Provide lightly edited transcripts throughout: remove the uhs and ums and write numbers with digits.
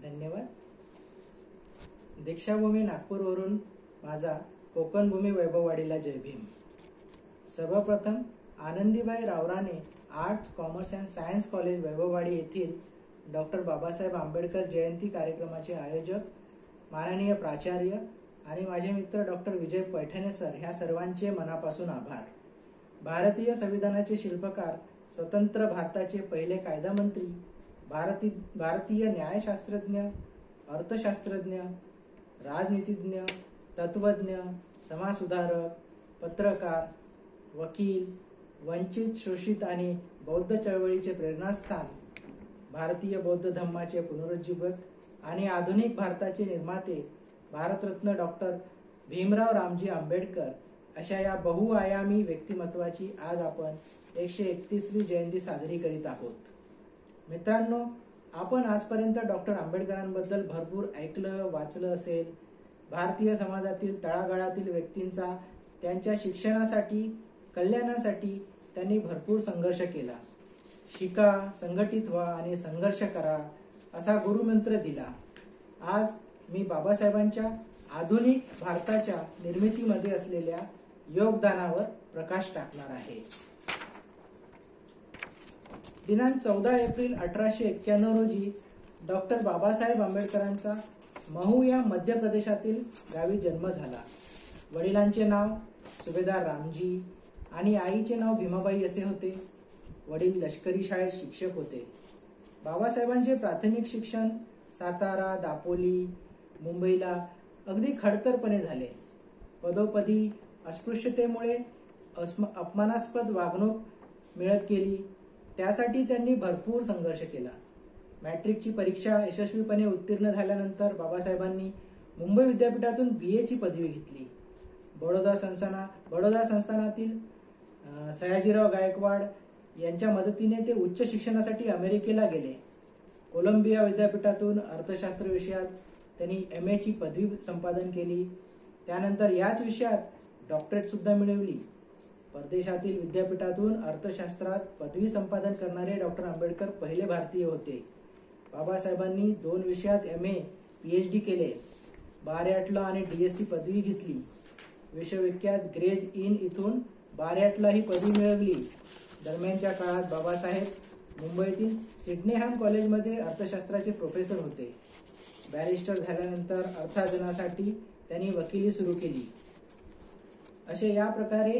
धन्यवाद. दीक्षाभूमी नागपूरवरून माझा कोकण भूमी वैभववाडीला जय भीम. सर्वप्रथम Anandibai Rawrane arts commerce and science college Vaibhavwadi येथील डॉक्टर बाबासाहेब आंबेडकर जयंती कार्यक्रमाचे आयोजक माननीय प्राचार्य आणि माझे मित्र डॉक्टर विजय पैठणे सर ह्या सर्वांचे मनापासून आभार. भारतीय संविधानाचे शिल्पकार, स्वतंत्र भारताचे पहिले कायदामंत्री, भारतीय न्यायशास्त्रज्ञ, अर्थशास्त्रज्ञ, राजनीतिज्ञ, तत्वज्ञ, समाजसुधारक, पत्रकार, वकील, वंचित, शोषित आणि बौद्ध चळवळीचे प्रेरणास्थान, भारतीय बौद्ध धम्माचे पुनरुज्जीवक आणि आधुनिक भारताचे निर्माते भारतरत्न डॉक्टर भीमराव रामजी आंबेडकर अशा या बहुआयामी व्यक्तिमत्वाची आज आपण 131वी जयंती साजरी करीत आहोत. मित्रांनो, आपण आजपर्यंत डॉक्टर आंबेडकरांबद्दल भरपूर ऐकलं वाचलं असेल. भारतीय समाजातील तळागाळातील व्यक्तींचा त्यांच्या शिक्षणासाठी, कल्याणासाठी त्यांनी भरपूर संघर्ष केला. शिका, संघटित व्हा आणि संघर्ष करा असा गुरुमंत्र दिला. आज मी बाबासाहेबांच्या आधुनिक भारताच्या निर्मितीमध्ये असलेल्या योगदानावर प्रकाश टाकणार आहे. दिनांक 14 एप्रिल 1891 रोजी डॉक्टर बाबासाहेब आंबेडकरांचा महू या मध्य प्रदेशातील गावी जन्म झाला. वडिलांचे नाव सुभेदार रामजी आणि आईचे नाव भीमाबाई असे होते. वडील लष्करी शाळेत शिक्षक होते. बाबासाहेबांचे प्राथमिक शिक्षण सातारा, दापोली, मुंबईला अगदी खडतरपणे झाले. पदोपदी अस्पृश्यतेमुळे अपमानास्पद वागणूक मिळत गेली. त्यासाठी त्यांनी भरपूर संघर्ष केला. मॅट्रिकची परीक्षा यशस्वीपणे उत्तीर्ण झाल्यानंतर बाबासाहेबांनी मुंबई विद्यापीठातून BA ची पदवी घेतली. बडोदा संस्थानातील सयाजीराव गायकवाड यांच्या मदतीने ते उच्च शिक्षणासाठी अमेरिकेला गेले. कोलंबिया विद्यापीठातून अर्थशास्त्र विषयात त्यांनी MA ची पदवी संपादन केली. त्यानंतर याच विषयात डॉक्टरेट सुद्धा मिळवली. परदेशातील विद्यापीठातून अर्थशास्त्रात पदवी संपादन करणारे डॉक्टर आंबेडकर पहिले भारतीय होते. बाबासाहेबांनी 2 विषयात MA, PhD केले. बार्याटला आणि DSc पदवी घेतली. विश्वविख्यात ग्रेज इन इथून बार्याटला ही पदवी मिळवली. दरम्यानच्या काळात बाबासाहेब मुंबईतील सिडनेहॅम कॉलेजमध्ये अर्थशास्त्राचे प्रोफेसर होते. बॅरिस्टर झाल्यानंतर अर्थार्जनासाठी त्यांनी वकिली सुरू केली. असे या प्रकारे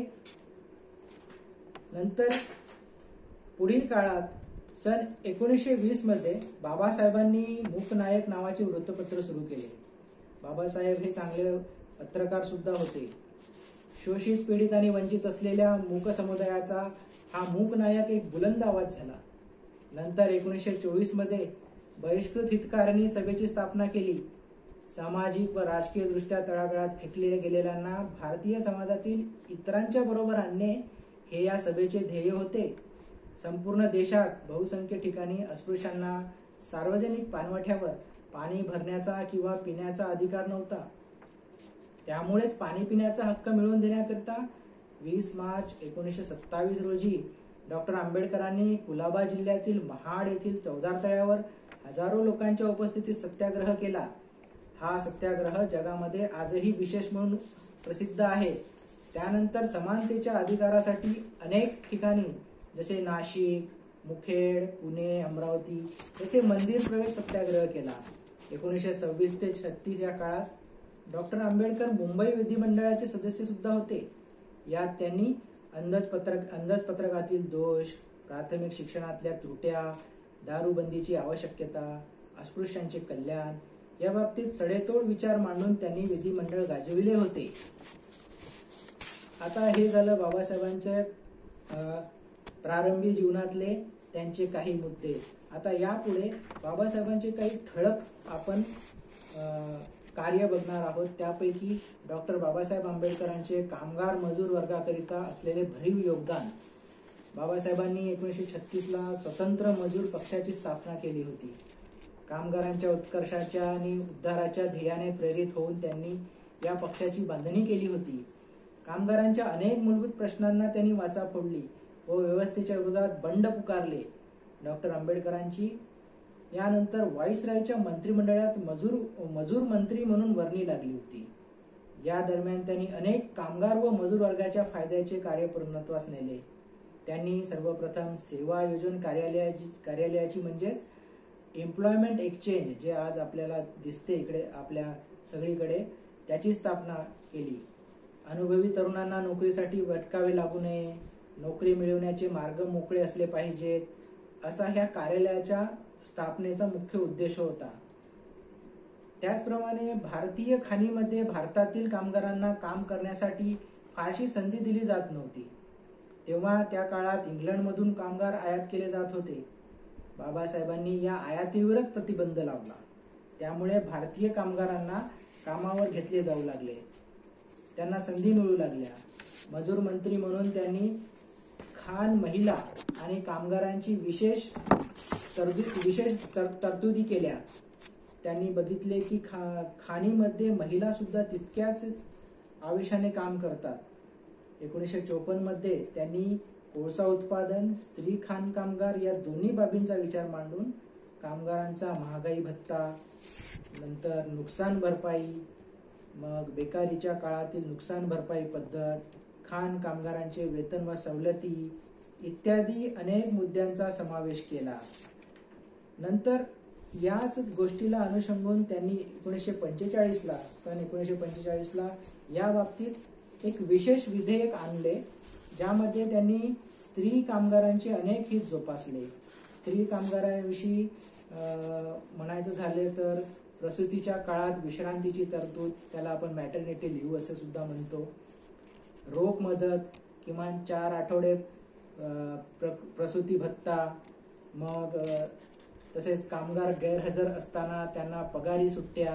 नंतर पुढील काळात सन 1920 मध्ये बाबासाहेबांनी मूकनायक नावाचे वृत्तपत्र सुरू केले. बाबासाहेब हे चांगले पत्रकार सुद्धा होते. शोषित, पीडित आणि वंचित असलेल्या मूक समुदायाचा हा मूकनायक एक बुलंद आवाज झाला. नंतर 1924 मध्ये बहिष्कृत हितकारिणी सभेची स्थापना केली. सामाजिक व राजकीय दृष्ट्या तळागाळात फेकले गेलेल्यांना भारतीय समाजातील इतरांच्या बरोबर आणणे हे या सभेचे ध्येय होते. संपूर्ण देशात बहुसंख्य ठिकाणी अस्पृश्यांना सार्वजनिक पाणवठ्यावर पाणी भरण्याचा किंवा पिण्याचा अधिकार नव्हता. त्यामुळेच पाणी पिण्याचा हक्क मिळवून देण्याकरिता 20 मार्च 1927 रोजी डॉक्टर आंबेडकरांनी कुलाबा जिल्ह्यातील महाड येथील चौदार तळ्यावर हजारो लोकांच्या उपस्थितीत सत्याग्रह केला. हा सत्याग्रह जगामध्ये आजही विशेष म्हणून प्रसिद्ध आहे. त्यानंतर समानतेच्या अधिकारासाठी अनेक ठिकाणी जसे नाशिक, मुखेड, पुणे, अमरावती येथे मंदिर प्रवेश सत्याग्रह केला. 1926 ते 36 या काळात डॉक्टर आंबेडकर मुंबई विधिमंडळाचे सदस्य सुद्धा होते. यात त्यांनी अंदाजपत्रकातील दोष, प्राथमिक शिक्षणातल्या त्रुट्या, दारूबंदीची आवश्यकता, अस्पृश्यांचे कल्याण या बाबतीत सडेतोड विचार मांडून त्यांनी विधिमंडळ गाजविले होते. आता हे झालं बाबासाहेबांच्या प्रारंभी जीवनातले त्यांचे काही मुद्दे. आता यापुढे बाबासाहेबांचे काही ठळक आपण कार्य बघणार आहोत. त्यापैकी डॉक्टर बाबासाहेब आंबेडकरांचे कामगार मजूर वर्गाकरिता असलेले भरीव योगदान. बाबासाहेबांनी 1936 ला स्वतंत्र मजूर पक्षाची स्थापना केली होती. कामगारांच्या उत्कर्षाच्या आणि उद्धाराच्या ध्येयाने प्रेरित होऊन त्यांनी या पक्षाची बांधणी केली होती. कामगारांच्या अनेक मूलभूत प्रश्नांना त्यांनी वाचा फोडली व व्यवस्थेच्या विरोधात बंड पुकारले. डॉक्टर आंबेडकरांची यानंतर व्हाईसरॉयच्या मंत्रिमंडळात मजूर मंत्री म्हणून वर्णी लागली होती. या दरम्यान त्यांनी अनेक कामगार व मजूर वर्गाच्या फायद्याचे कार्य पूर्णत्वास नेले. त्यांनी सर्वप्रथम सेवा योजन कार्यालयाची म्हणजेच एम्प्लॉयमेंट एक्सचेंज, जे आज आपल्याला दिसते इकडे आपल्या सगळीकडे, त्याची स्थापना केली. अनुभवी तरुणांना नोकरीसाठी भटकावे लागू नये, नोकरी मिळवण्याचे मार्ग मोकळे असले पाहिजेत, असा ह्या कार्यालयाच्या स्थापनेचा मुख्य उद्देश होता. त्याचप्रमाणे भारतीय खाणीमध्ये भारतातील कामगारांना काम करण्यासाठी फारशी संधी दिली जात नव्हती. तेव्हा त्या काळात इंग्लंडमधून कामगार आयात केले जात होते. बाबासाहेबांनी या आयातीवरच प्रतिबंध लावला. त्यामुळे भारतीय कामगारांना कामावर घेतले जाऊ लागले, त्यांना संधी मिळू लागल्या. मजूर मंत्री म्हणून त्यांनी खाण, महिला आणि कामगारांची विशेष तरतुदी केल्या. त्यांनी बघितले की खाणीमध्ये महिला सुद्धा तितक्याच आवेशाने काम करतात. 1954 मध्ये त्यांनी कोळसा उत्पादन, स्त्री खाण कामगार या दोन्ही बाबींचा विचार मांडून कामगारांचा महागाई भत्ता, नंतर नुकसान भरपाई, मग बेकारीच्या काळातील नुकसान भरपाई पद्धत, खाण कामगारांचे वेतन व सवलती इत्यादी अनेक मुद्द्यांचा समावेश केला. नंतर याच गोष्टीला अनुषंगून त्यांनी 1945ला या बाबतीत एक विशेष विधेयक आणले, ज्यामध्ये त्यांनी स्त्री कामगारांचे अनेक हित जोपासले. स्त्री कामगारांविषयी म्हणायचं झाले तर प्रसूतीच्या काळात विश्रांतीची तरतूद, त्याला आपण मॅटर्निटी लिव्ह असे सुद्धा म्हणतो, रोख मदत, किमान 4 आठवडे प्रसूती भत्ता, मग तसेच कामगार गैरहजर असताना त्यांना पगारी सुट्ट्या,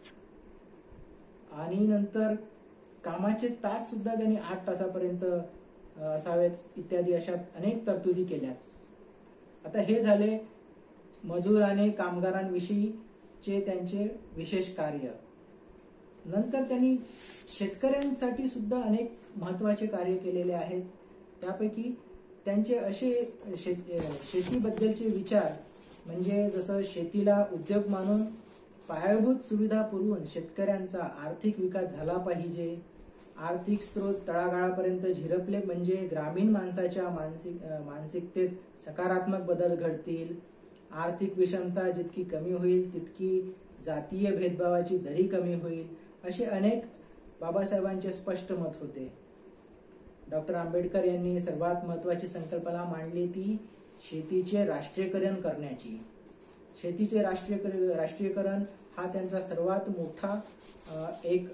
आणि नंतर कामाचे तास सुद्धा त्यांनी 8 तासापर्यंत असावेत इत्यादी अशा अनेक तरतुदी केल्यात. आता हे झाले मजूर आणि कामगारांविषयीचे त्यांचे विशेष कार्य. नंतर त्यांनी शेतकऱ्यांसाठी सुद्धा अनेक महत्त्वाचे कार्य केलेले आहेत. त्यापैकी त्यांचे असे शेतीबद्दलचे विचार म्हणजे जसं शेतीला उद्योग मानून पायाभूत सुविधा पुरवून शेतकऱ्यांचा आर्थिक विकास झाला पाहिजे, आर्थिक स्रोत तळागाळापर्यंत झिरपले म्हणजे ग्रामीण माणसाच्या मानसिकतेत सकारात्मक बदल घडतील, आर्थिक विषमता जितकी कमी होईल तितकी जातीय भेदभावाची दरी कमी होईल, असे अनेक बाबासाहेबांचे स्पष्ट मत होते. डॉक्टर आंबेडकर यांनी सर्वात महत्त्वाची संकल्पना मांडली ती शेतीचे राष्ट्रीयकरण करण्याची. शेतीचे राष्ट्रीयकरण हा त्यांचा सर्वात मोठा एक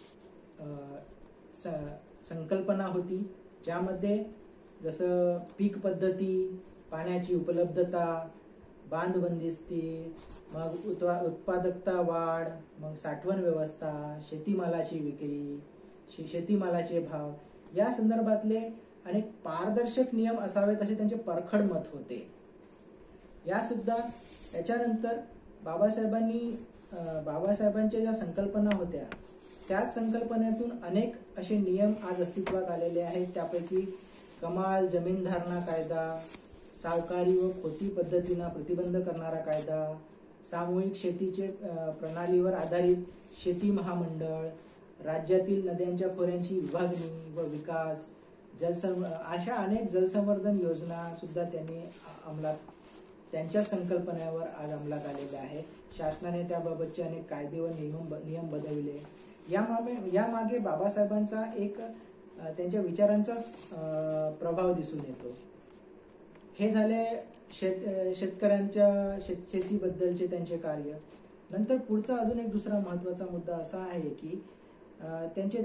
संकल्पना होती, ज्यामध्ये जसं पीक पद्धती, पाण्याची उपलब्धता, बांधबंदिस्ती, मग उत्पादकता वाढ, मग साठवण व्यवस्था, शेतीमालाची विक्री, शेतीमालाचे भाव या संदर्भातले अनेक पारदर्शक नियम असावेत असे त्यांचे परखड मत होते. याच्यानंतर बाबासाहेबांच्या ज्या संकल्पना होत्या त्याच संकल्पनेतून अनेक असे नियम आज अस्तित्वात आलेले आहेत. त्यापैकी कमाल जमीन धारणा कायदा, सावकारी व खोटी पद्धतींना प्रतिबंध करणारा कायदा, सामूहिक शेतीचे प्रणालीवर आधारित शेती महामंडळ, राज्यातील नद्यांच्या खोऱ्यांची विभागणी व विकास, अशा अनेक जलसंवर्धन योजना सुद्धा त्यांनी त्यांच्या संकल्पनेवर आज अंमलात आलेल्या आहेत. शासनाने त्याबाबतचे अनेक कायदे व नियम बनविले. यामागे बाबासाहेबांचा एक त्यांच्या विचारांचा प्रभाव दिसून येतो. हे झाले शेतकऱ्यांच्या शेतीबद्दलचे त्यांचे कार्य. नंतर पुढचा अजून एक दुसरा महत्त्वाचा मुद्दा असा आहे की त्यांचे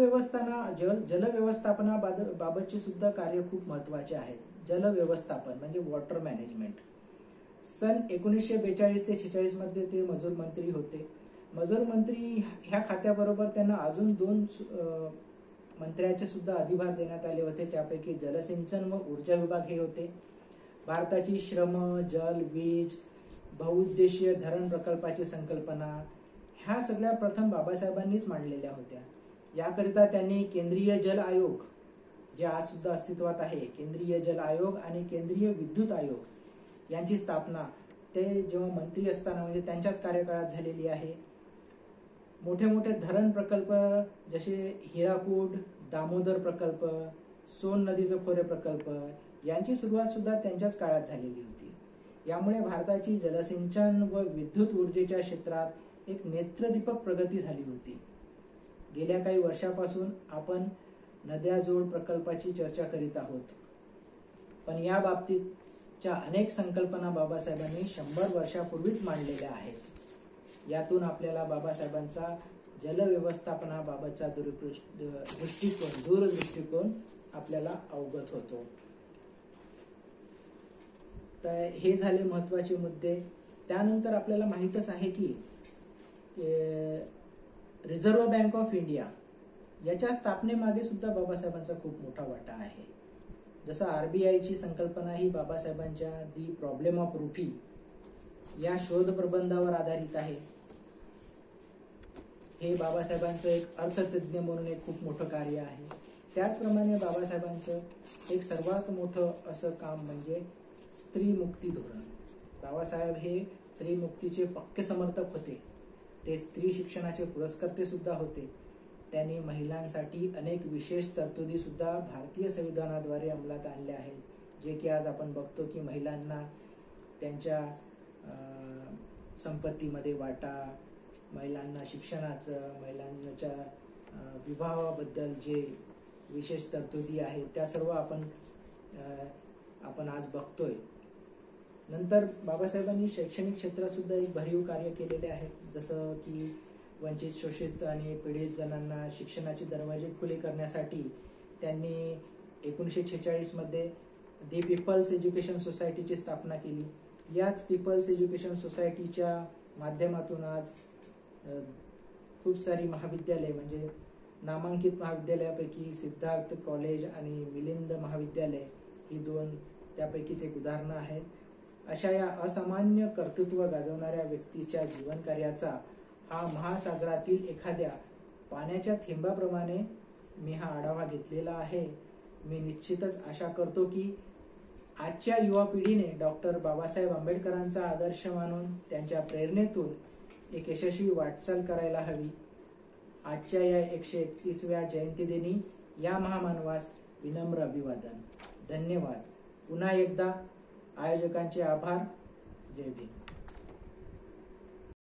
जलव्यवस्थापनाबाबतचे सुद्धा कार्य खूप महत्त्वाचे आहेत. जलव्यवस्थापन म्हणजे वॉटर मॅनेजमेंट. सन 1942 ते 46 मध्ये ते मजूर मंत्री होते. मजूर मंत्री ह्या खात्याबरोबर त्यांना अजून 2 मंत्र्याचे सुद्धा अधिभार देण्यात आले होते. त्यापैकी जलसिंचन व ऊर्जा विभाग हे होते. भारताची श्रम, जल, वीज, बहुउद्देशीय धरण प्रकल्पाची संकल्पना ह्या सगळ्या प्रथम बाबासाहेबांनीच मांडलेल्या होत्या. याकरिता त्यांनी केंद्रीय जल आयोग, जे आज सुद्धा अस्तित्वात आहे, केंद्रीय जल आयोग आणि केंद्रीय विद्युत आयोग यांची स्थापना ते जेव्हा मंत्री असताना म्हणजे त्यांच्याच कार्यकाळात झालेली आहे. मोठे मोठे धरण प्रकल्प जसे हिराकूड, दामोदर प्रकल्प, सोन नदीचं खोरे प्रकल्प यांची सुरुवात सुद्धा त्यांच्याच काळात झालेली होती. यामुळे भारताची जलसिंचन व विद्युत ऊर्जेच्या क्षेत्रात एक नेत्रदीपक प्रगती झाली होती. गेल्या काही वर्षापासून आपण नद्याजोड प्रकल्पाची चर्चा करीत आहोत, पण या बाबतीतच्या अनेक संकल्पना बाबासाहेबांनी 100 वर्षापूर्वीच मांडलेल्या आहेत. यातून आपल्याला बाबासाहेबांचा जलव्यवस्थापनाबाबतचा दूरदृष्टिकोन आपल्याला अवगत होतो. तर हे झाले महत्त्वाचे मुद्दे. त्यानंतर आपल्याला माहीतच आहे की रिझर्व्ह बँक ऑफ इंडिया याच्या स्थापनेमागे सुद्धा बाबासाहेबांचा खूप मोठा वाटा आहे. जसं RBIची संकल्पना ही बाबासाहेबांच्या दी प्रॉब्लेम ऑफ रुपी या शोध प्रबंधावर आधारित आहे. हे बाबासाहेबांचं एक अर्थतज्ञ म्हणून एक खूप मोठं कार्य आहे. त्याचप्रमाणे बाबासाहेबांचं एक सर्वात मोठं असं काम म्हणजे स्त्री मुक्ती धोरण. बाबासाहेब हे स्त्री मुक्तीचे पक्के समर्थक होते. ते स्त्री शिक्षणाचे पुरस्कर्ते सुद्धा होते. त्यांनी महिलांसाठी अनेक विशेष तरतुदी सुद्धा भारतीय संविधानाद्वारे अंमलात आणल्या आहेत, जे की आज आपण बघतो की महिलांना त्यांच्या संपत्तीमध्ये वाटा, महिलांना शिक्षणाचं, महिलांच्या विवाहाबद्दल जे विशेष तरतुदी आहेत त्या सर्व आपण आज बघतोय. नंतर बाबासाहेबांनी शैक्षणिक क्षेत्रात सुद्धा एक भरीव कार्य केलेले आहे. जसं की वंचित, शोषित आणि पीडित जणांना शिक्षणाचे दरवाजे खुले करण्यासाठी त्यांनी 1946 मध्ये दी पीपल्स एज्युकेशन सोसायटीची स्थापना केली. याच पीपल्स एज्युकेशन सोसायटीच्या माध्यमातून आज खूप सारी महाविद्यालय म्हणजे नामांकित महाविद्यालयापैकी सिद्धार्थ कॉलेज आणि मिलिंद महाविद्यालय ही 2 त्यापैकीच एक उदाहरणं आहेत. अशा या असामान्य कर्तृत्व गाजवणाऱ्या व्यक्तीच्या जीवनकार्याचा हा महासागरातील एखाद्या पाण्याच्या थेंबाप्रमाणे मी हा आढावा घेतलेला आहे. मी निश्चितच आशा करतो की आजच्या युवा पिढीने डॉक्टर बाबासाहेब आंबेडकरांचा आदर्श मानून त्यांच्या प्रेरणेतून एक यशस्वी वाटचाल करायला हवी. आजच्या या 131व्या जयंतीदिनी या महामानवास विनम्र अभिवादन. धन्यवाद. पुन्हा एकदा आयोजकांचे आभार. जय भीम.